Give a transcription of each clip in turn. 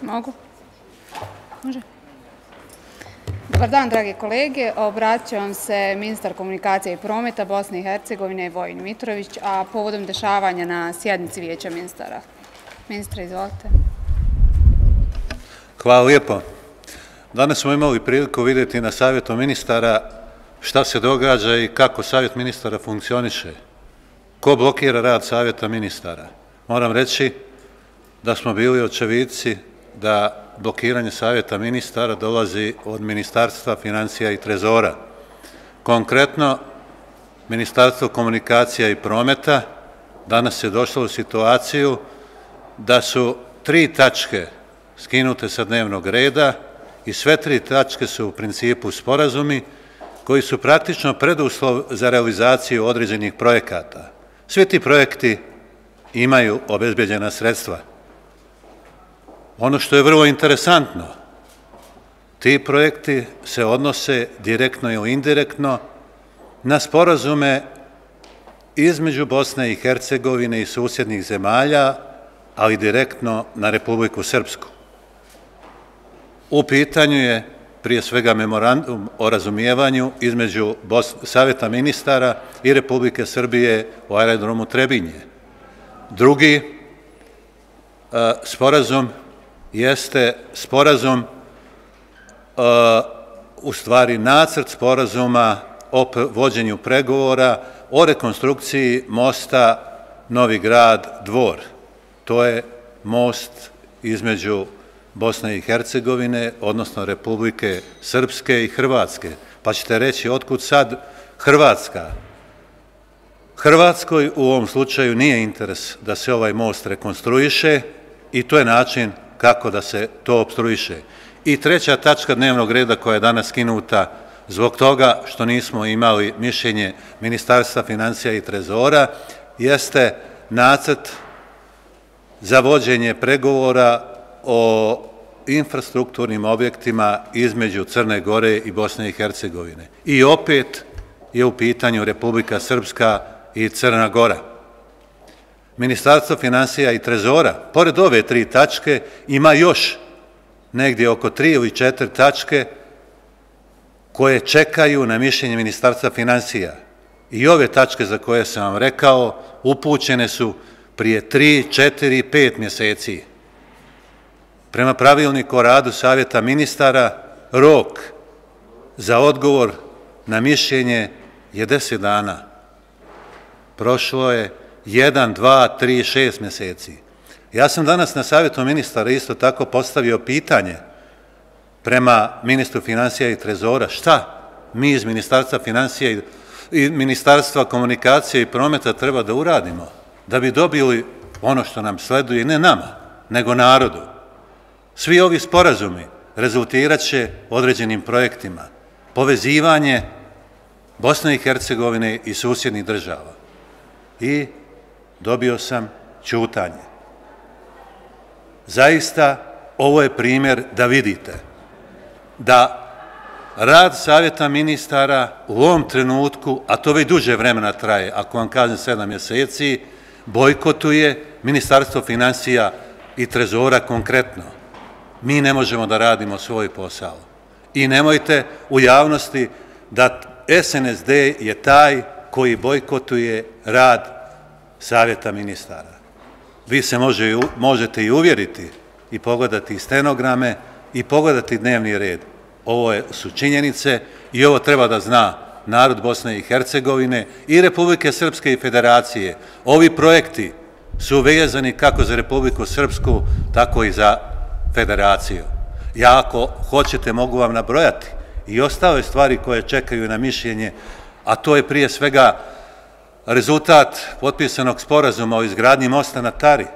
Mogu? Može? Dobar dan, dragi kolege. Obratit će vam se ministar komunikacije i prometa Bosne i Hercegovine Vojin Mitrović, a povodom dešavanja na sjednici Vijeća ministara. Ministre, izvolite. Hvala lijepo. Danas smo imali priliku vidjeti na savjetu ministara šta se događa i kako savjet ministara funkcioniše. Ko blokira rad savjeta ministara? Moram reći da smo bili očevidci da blokiranje savjeta ministara dolazi od Ministarstva financija i trezora. Konkretno, Ministarstvo komunikacija i prometa danas je došlo u situaciju da su 3 tačke skinute sa dnevnog reda i sve 3 tačke su u principu sporazumi koji su praktično preduslov za realizaciju određenih projekata. Svi ti projekti imaju obezbeđena sredstva. Ono što je vrlo interesantno, ti projekti se odnose direktno ili indirektno na sporazume između Bosne i Hercegovine i susjednih zemalja, ali direktno na Republiku Srpsku. U pitanju je prije svega memorandum o razumijevanju između Savjeta ministara i Republike Srbije u aerodromu Trebinje. Drugi sporazum jeste sporazum, u stvari nacrt sporazuma o vođenju pregovora o rekonstrukciji mosta Novi Grad-Dvor. To je most između Bosne i Hercegovine, odnosno Republike Srpske i Hrvatske. Pa ćete reći, otkud sad Hrvatska? Hrvatskoj u ovom slučaju nije interes da se ovaj most rekonstruiše i to je način kako da se to opstruiše. I 3. tačka dnevnog reda koja je danas skinuta zbog toga što nismo imali mišljenje Ministarstva financija i trezora jeste nacrt za vođenje pregovora o infrastrukturnim objektima između Crne Gore i Bosne i Hercegovine. I opet je u pitanju Republika Srpska i Crna Gora. Ministarstvo financija i trezora, pored ove 3 tačke, ima još negdje oko 3 ili 4 tačke koje čekaju na mišljenje Ministarstva financija. I ove tačke za koje sam vam rekao upućene su prije 3, 4, 5 mjeseci. Prema pravilniku o radu Savjeta ministara, rok za odgovor na mišljenje je 10 dana. Prošlo je 1, 2, 3, 6 mjeseci. Ja sam danas na Savjetu ministara isto tako postavio pitanje prema ministru financija i trezora. Šta mi iz Ministarstva financija i Ministarstva komunikacije i prometa treba da uradimo da bi dobili ono što nam sleduje, ne nama, nego narodu. Svi ovi sporazumi rezultirat će određenim projektima. Povezivanje Bosne i Hercegovine i susjednih država. I dobio sam ćutanje. Zaista, ovo je primjer da vidite da rad Savjeta ministara u ovom trenutku, a to već duže vremena traje, ako vam kažem 7 mjeseci, bojkotuje Ministarstvo financija i trezora konkretno. Mi ne možemo da radimo svoj posao. I nemojte u javnosti da SNSD je taj koji bojkotuje rad Savjeta ministara. Vi se možete i uvjeriti i pogledati stenograme i pogledati dnevni red. Ovo su činjenice i ovo treba da zna narod Bosne i Hercegovine i Republike Srpske i Federacije. Ovi projekti su vezani kako za Republiku Srpsku, tako i za Federaciju. Ja, ako hoćete, mogu vam nabrojati i ostale stvari koje čekaju na mišljenje, a to je prije svega rezultat potpisanog sporazuma o izgradnji mosta na Tari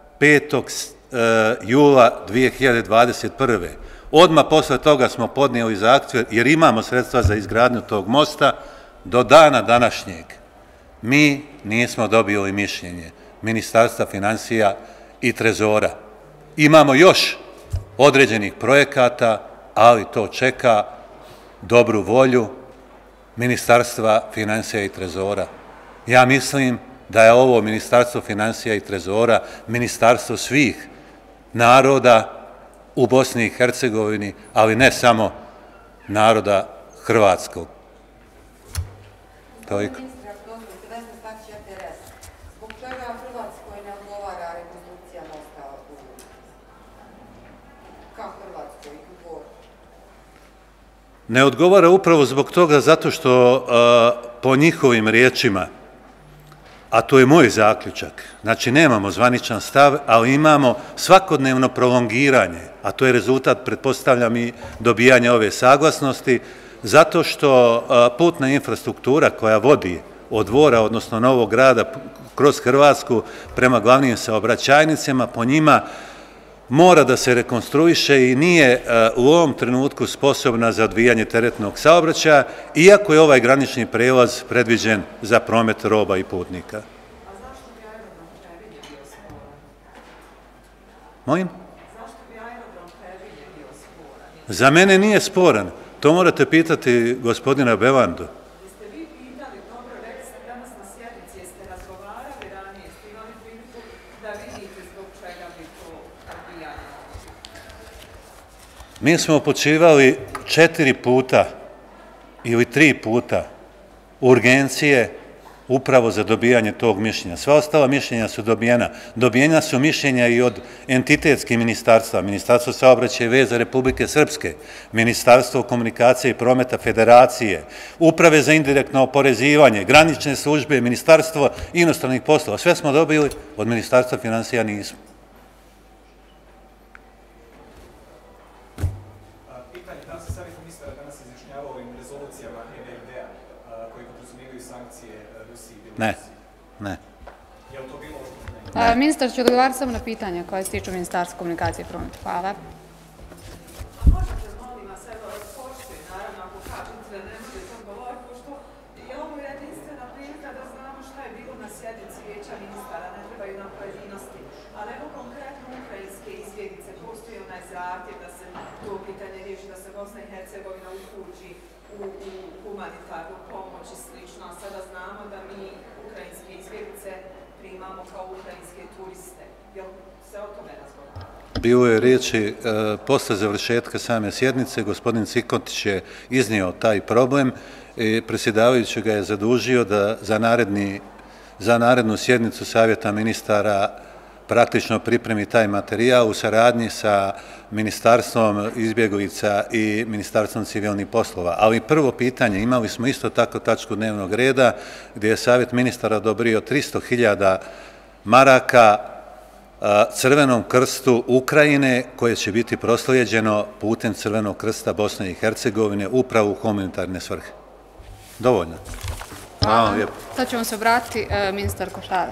5. jula 2021. Odmah posle toga smo podnijeli zahtjev, jer imamo sredstva za izgradnju tog mosta, do dana današnjeg. Mi nismo dobili mišljenje Ministarstva financija i trezora. Imamo još određenih projekata, ali to čeka dobru volju Ministarstva financija i trezora. Ja mislim da je ovo Ministarstvo financija i trezora ministarstvo svih naroda u Bosni i Hercegovini, ali ne samo naroda hrvatskog. Toliko. Ministre, ako dozvolite, Vesna Stačić, RTS. Zbog čega Hrvatskoj ne odgovara rekonstrukcija mosta ka Hrvatskoj i u Boru? Ne odgovara upravo zbog toga zato što po njihovim riječima, a to je moj zaključak, znači nemamo zvaničan stav, ali imamo svakodnevno prolongiranje, a to je rezultat, pretpostavljam, i dobijanja ove saglasnosti, zato što putna infrastruktura koja vodi od Dvora, odnosno Novog Grada, kroz Hrvatsku prema glavnim saobraćajnicama, po njima mora da se rekonstruiše i nije u ovom trenutku sposobna za odvijanje teretnog saobraćaja, iako je ovaj granični prelaz predviđen za promet roba i putnika. A zašto bi aerodrom Trebinje bio sporan? Molim? Zašto bi aerodrom Trebinje bio sporan? Za mene nije sporan. To morate pitati gospodina Bevandu. Jeste vi pitali, dobro, rekli ste danas na sjednici, jeste razgovarali ranije, ste imali priliku da vidite zbog čega bi to odbijanje? Mi smo upućivali 4 puta ili 3 puta urgencije upravo za dobijanje tog mišljenja. Sva ostala mišljenja su dobijena. Dobijena su mišljenja i od entitetskih ministarstva, Ministarstvo saobraćaja i veza Republike Srpske, Ministarstvo komunikacije i prometa Federacije, Uprave za indirektno oporezivanje, granične službe, Ministarstvo inostranih poslova. Sve smo dobili, od Ministarstva finansija nismo. Pitanje, da li se savjet ministara danas izjašnjavao ovim rezolucijama EBRD-a koji podrazumijevaju sankcije Rusiji i Belorusiji? Ne. Je li to bilo ovo? Ministar će odgovarati samo na pitanja koje se tiču Ministarstva komunikacije i prometa. Hvala. A možete, molim vas, evo, poštuj, naravno, ako kažete da ne možete odgovoriti, pošto je ovo jedinstvena prilika da znamo šta je bilo na sjednici Vijeća ministara, ne trebaju nam pojedinosti. Ali evo konkretno ukrajinske izbjeglice, postoji onaj zahtjev da se to pitanje riješi, da se Bosna i Hercegovina uključi u humanitarnu pomoć i slično, a sada znamo da mi ukrajinske izbjeglice primamo kao ukrajinske turiste. Jel se o tome razgovara? Bilo je riječi posle završetka same sjednice, gospodin Cikotić je iznio taj problem i predsjedavajući ga je zadužio da za narednu sjednicu Savjeta ministara praktično pripremi taj materijal u saradnji sa Ministarstvom izbjeglica i Ministarstvom civilnih poslova. Ali prvo pitanje, imali smo isto tako tačku dnevnog reda gdje je Savjet ministara odobrio 300.000 maraka Crvenom krstu Ukrajine koje će biti proslijeđeno putem Crvenog krsta Bosne i Hercegovine upravo u humanitarne svrhe. Dovoljno. Hvala lijepo. Sad ćemo se obratiti ministar Košarac.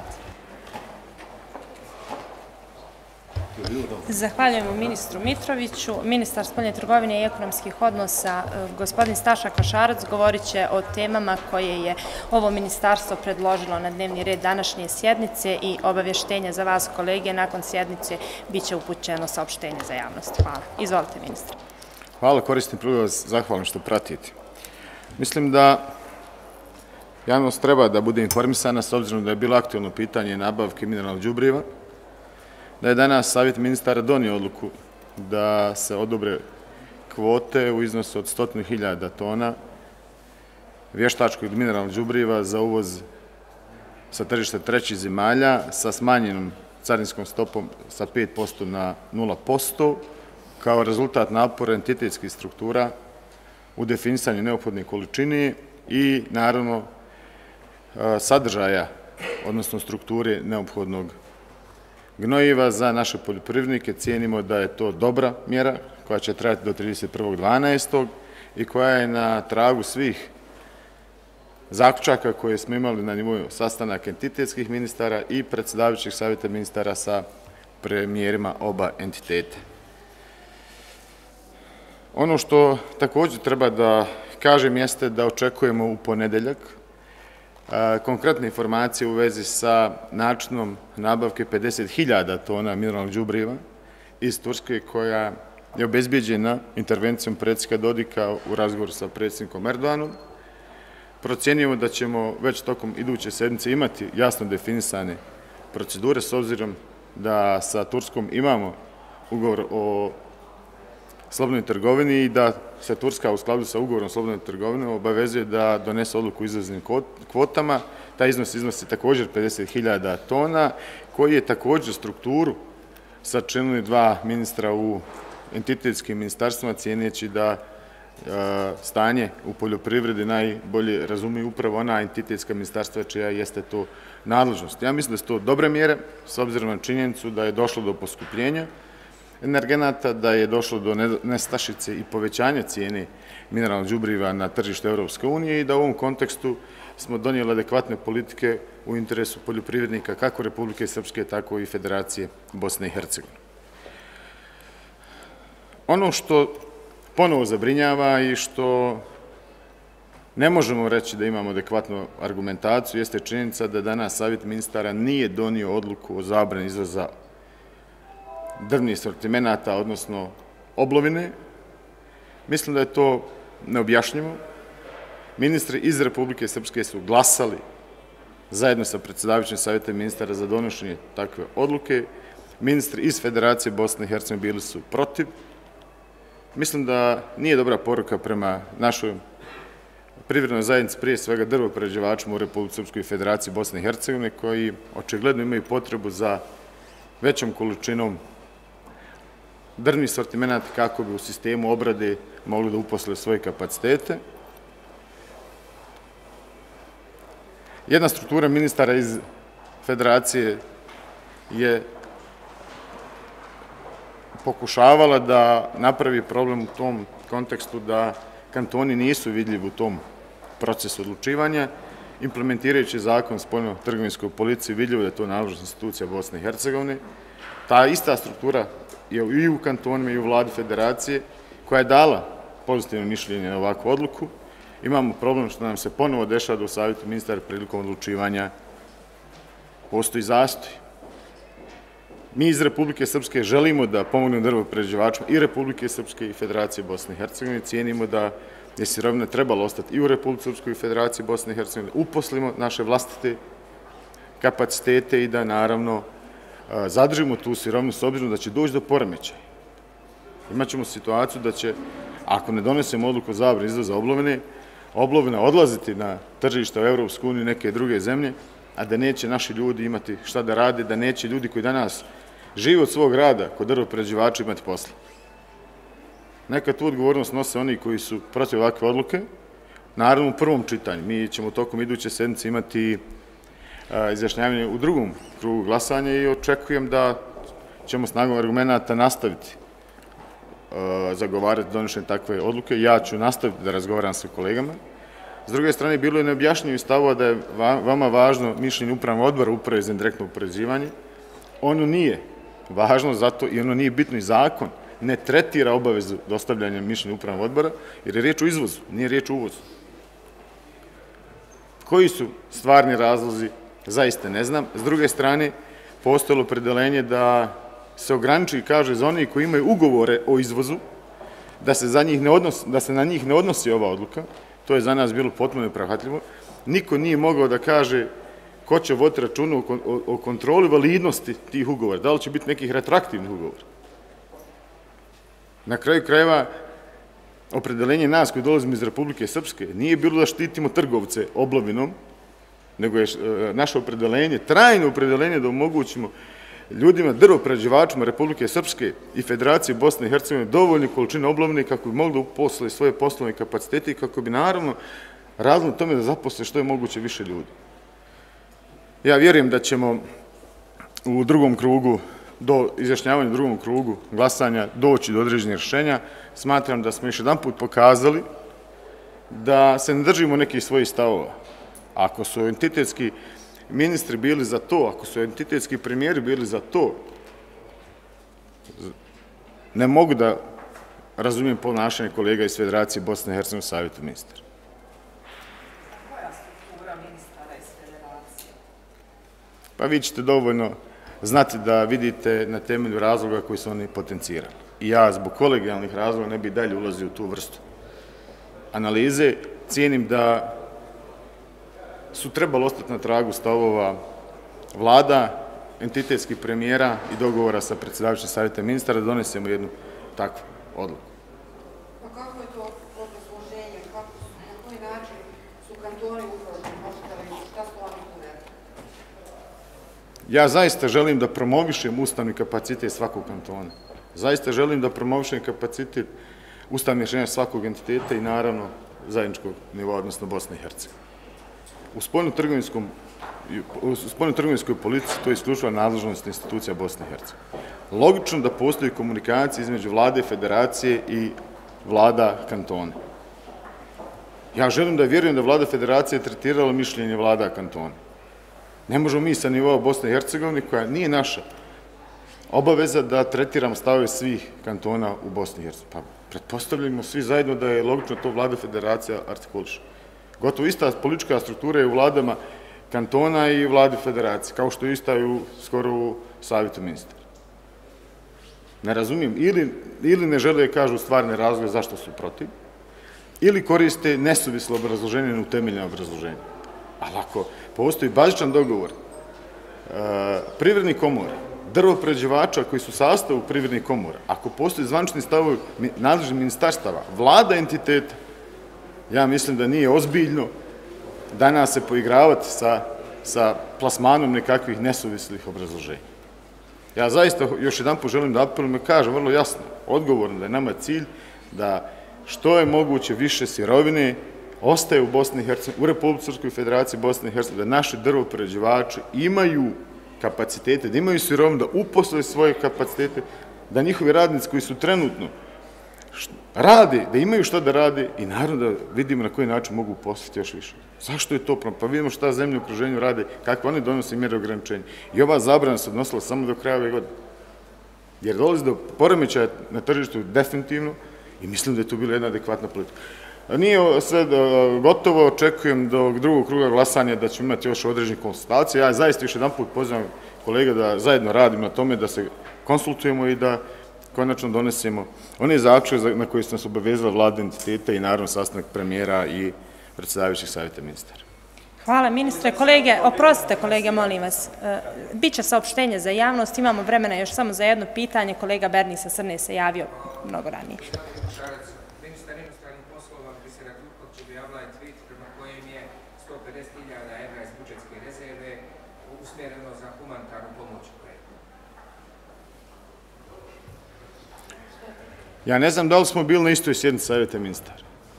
Zahvaljujemo ministru Mitroviću. Ministar spoljne trgovine i ekonomskih odnosa, gospodin Staša Košarac, govorit će o temama koje je ovo ministarstvo predložilo na dnevni red današnje sjednice i obavještenja za vas, kolege. Nakon sjednice bit će upućeno saopštenje za javnost. Hvala. Izvolite, ministre. Hvala, koristim priliku vas, zahvalim što pratite. Mislim da javnost treba da bude informisana s obzirom da je bilo aktualno pitanje nabavke mineralnog đubriva, da je danas Savjet ministara donio odluku da se odobre kvote u iznosu od 100.000 tona vještačkog mineralnog đubriva za uvoz sa tržišta trećih zemalja sa smanjenom carinskom stopom sa 5% na 0%, kao rezultat napora entitetskih struktura u definisanju neophodne količine i, naravno, sadržaja, odnosno strukture neophodnog gnojiva za naše poljoprivrednike. Cijenimo da je to dobra mjera koja će trajati do 31.12. i koja je na tragu svih zaključaka koje smo imali na nivou sastanaka entitetskih ministara i predsjedavajućeg savjeta ministara sa premijerima oba entitete. Ono što također treba da kažem jeste da očekujemo u ponedeljak konkretne informacije u vezi sa načinom nabavke 50.000 tona mineralnog đubriva iz Turske koja je obezbijeđena intervencijom predsjednika Dodika u razgovoru sa predsjednikom Erdoganom. Procjenjujemo da ćemo već tokom iduće sedmice imati jasno definisane procedure s obzirom da sa Turskom imamo ugovor o slobodnoj trgovini i da se Turska u skladu sa ugovorom o slobodnoj trgovini obavezuje da donese odluku o izvoznim kvotama. Taj iznosi također 50.000 tona, koji je također strukturu sačinili dva ministra u entitetskim ministarstvima, cijeneći da stanje u poljoprivredi najbolje razumiju upravo ona entitetska ministarstva čija jeste to nadležnost. Ja mislim da su to dobre mjere, s obzirom na činjenicu da je došlo do poskupljenja energenata, da je došlo do nestašice i povećanja cijene mineralnog đubriva na tržištu Europske unije i da u ovom kontekstu smo donijeli adekvatne politike u interesu poljoprivrednika kako Republike Srpske, tako i Federacije Bosne i Hercegovine. Ono što ponovo zabrinjava i što ne možemo reći da imamo adekvatnu argumentaciju jeste činjenica da danas Savjet ministara nije donio odluku o zabrani izvoza drvnih sortimenata, odnosno oblovine. Mislim da je to neobjašnjivo. Ministri iz Republike Srpske su glasali zajedno sa predsjedavajućim Savjetom ministara za donošenje takve odluke. Ministri iz Federacije Bosne i Hercegovine bili su protiv. Mislim da nije dobra poruka prema našoj privrednoj zajednici, prije svega drvoprerađivačima u Republici Srpskoj i Federaciji Bosne i Hercegovine, koji očigledno imaju potrebu za većom količinom drvnih sortimenata kako bi u sistemu obrade mogli da uposle svoje kapacitete. Jedna struktura ministara iz Federacije je pokušavala da napravi problem u tom kontekstu da kantoni nisu vidljivi u tom procesu odlučivanja. Implementirajući zakon spoljno-trgovinskoj policiji vidljivo da je to nadležna institucija Bosne i Hercegovine. Ta ista struktura je i u kantonima i u vladi Federacije koja je dala pozitivno mišljenje na ovakvu odluku. Imamo problem što nam se ponovo dešava da u Savjetu ministara prilikom odlučivanja postoji zastoj. Mi iz Republike Srpske želimo da pomognemo drvoprerađivačima i Republike Srpske i Federacije Bosne i Hercegovine. Cijenimo da je sirovina trebalo ostati i u Republike Srpskoj i Federaciji Bosne i Hercegovine. Uposlimo naše vlastite kapacitete i da naravno zadržimo tu sirovinu s obzirom da će doći do poremećaja. Imaćemo situaciju da će, ako ne donesemo odluku o zabrani izvoza oblovina odlaziti na tržište u Europsku uniju i neke druge zemlje, a da neće naši ljudi imati šta da rade, da neće ljudi koji danas žive od svog rada kod drvoprerađivača imati posla. Neka tu odgovornost nose oni koji su protiv ovakve odluke. Naravno, u prvom čitanju. Mi ćemo tokom iduće sedmice imati izjašnjavanje u drugom krugu glasanja i očekujem da ćemo snagom argumenta nastaviti zagovarati donošenje takve odluke. Ja ću nastaviti da razgovaram sa kolegama. S druge strane, bilo je neobjašnjivo stavova da je vama važno mišljenje upravnog odbora uprave za indirektno oporezivanje. Ono nije važno zato i ono nije bitno i zakon ne tretira obavezu dostavljanja mišljenja upravnog odbora, jer je riječ o izvozu, nije riječ o uvozu. Koji su stvarni razlozi, zaista ne znam. S druge strane, postojalo opredeljenje da se ograniči i kaže za oni koji imaju ugovore o izvozu, da se na njih ne odnosi ova odluka. To je za nas bilo potpuno neprihvatljivo. Niko nije mogao da kaže ko će voditi računa o kontroli validnosti tih ugovora. Da li će biti nekih retroaktivnih ugovora? Na kraju krajeva, opredeljenje nas koji dolazimo iz Republike Srpske nije bilo da štitimo trgovce oblovinom, nego je naše opredeljenje, trajno opredeljenje da omogućimo ljudima, drvoprerađivačima Republike Srpske i Federacije Bosne i Hercegovine dovoljne količine oblovine kako bi mogli uposliti svoje poslovne kapacitete i kako bi naravno radili na tome da zaposle što je moguće više ljudi. Ja vjerujem da ćemo u drugom krugu, do izjašnjavanja u drugom krugu glasanja doći do određenih rješenja. Smatram da smo još jedan put pokazali da se ne držimo nekih svojih stavova. Ako su entitetski ministri bili za to, ako su entitetski premijeri bili za to, ne mogu da razumijem ponašanje kolega iz Federacije Bosne i Hercegovine u Savjetu ministara. Koja struktura ministara iz Federacije? Pa vi ćete dovoljno znati da vidite na temelju razloga koji su oni potencirali. I ja zbog kolegijalnih razloga ne bih dalje ulazio u tu vrstu analize. Cijenim da su trebali ostati na tragu stavova vlada, entitetskih premijera i dogovora sa predsjedavajućim Savjetom ministara da donesemo jednu takvu odluku. kantoni ugroženi? Možete li, šta su oni tu rekli? Ja zaista želim da promovišem ustavni kapacitet svakog kantona. Zaista želim da promovišem kapacitet ustavnih rješenja svakog entiteta i naravno zajedničkog nivoa, odnosno Bosne i Hercegovine. U spoljno-trgovinskoj politici to je isključiva nadležnost institucija Bosne i Hercegovine. Logično da postoji komunikacija između vlade federacije i vlada kantona. Ja želim da vjerujem da vlada federacije tretirala mišljenje vlada kantona. Ne možemo mi sa nivoa Bosne i Hercegovine, koja nije naša obaveza da tretiramo stavove svih kantona u Bosni i Hercegovini. Pa pretpostavljamo svi zajedno da je logično to vlada federacija artikuliše. Gotovo ista politička struktura je u vladama kantona i vlade federacije, kao što je ista i skoro u savjetu ministara. Ne razumijem, ili ne žele da kažu stvarne razloge zašto su protiv, ili koriste nesuvislo obrazloženje, neutemeljeno obrazloženje. Ali ako postoji bazičan dogovor privrednih komora, drvoprerađivača koji su u sastavu privrednih komora, ako postoji zvanični stavovi nadležnih ministarstava, vlada entiteta, ja mislim da nije ozbiljno danas se poigravati sa plasmanom nekakvih nesuvislih obrazloženja. Ja zaista još jedan put želim da apelujem i kažem vrlo jasno, odgovorno da je nama cilj da što je moguće više sirovine ostaje u Bosni i Hercegovini, u Republici Srpskoj Federaciji Bosne i Hercegovine, da naši drvoprerađivači imaju kapacitete, da imaju sirovinu, da uposle svoje kapacitete, da njihovi radnici koji su trenutno rade, da imaju šta da rade i naravno da vidimo na koji način mogu uposliti još više. Zašto je to problem? Pa vidimo šta zemlje u okruženju rade, kakve oni donose mjere ograničenja. I ova zabrana se odnosila samo do kraja ove godine. Jer dolazi do poremećaja na tržištu definitivno i mislim da je to bila jedna adekvatna politika. Nije sve gotovo, očekujem do drugog kruga glasanja da ćemo imati još određenih konsultacija. Ja zaista još jedan put pozivam kolega da zajedno radimo na tome, da se konsultujemo i da konačno donesemo one zaključke na koje su nas obavezala vlada entiteta i naravno sastanak premijera i predsjedavajućih savjeta ministara. Hvala ministre. Kolege, oprostite kolege, molim vas. Biće saopštenje za javnost, imamo vremena još samo za jedno pitanje. Kolega Berni sa Srne se javio mnogo ranije. Ministar inostranih poslova Biser Turković objavila je tweet prema kojem je 150.000 evra iz budžetske rezerve usmjereno za humanitarnu pomoć Ukrajini. Ja ne znam da li smo bili na istoj sjednici savjeta ministara.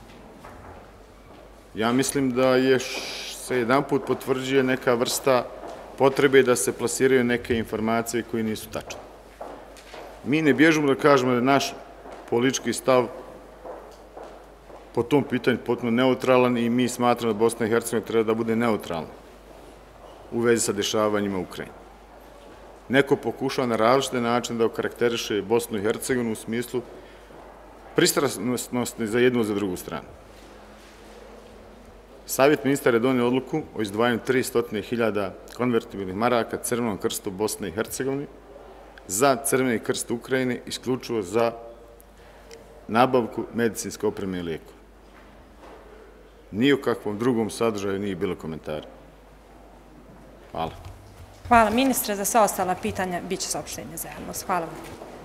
Ja mislim da se jedan put potvrđuje neka vrsta potrebe da se plasiraju neke informacije koje nisu tačne. Mi ne bježimo da kažemo da je naš politički stav po tom pitanju potpuno neutralan i mi smatramo da Bosna i Hercegovina treba da bude neutralna u vezi sa dešavanjima u Ukrajini. Neko pokušava na različite načine da okarakteriše Bosnu i Hercegovinu u smislu pristrasnosti za jednu i za drugu stranu. Savjet ministara je donio odluku o izdvajanju 300.000 konvertibilnih maraka Crvenom krstu Bosne i Hercegovine za Crveni krst Ukrajine isključivo za nabavku medicinske opreme i lijekova. Ni o kakvom drugom sadržaju nije bilo komentara. Hvala. Hvala ministre, za sva ostala pitanja bit će saopštenje za javnost. Hvala vam.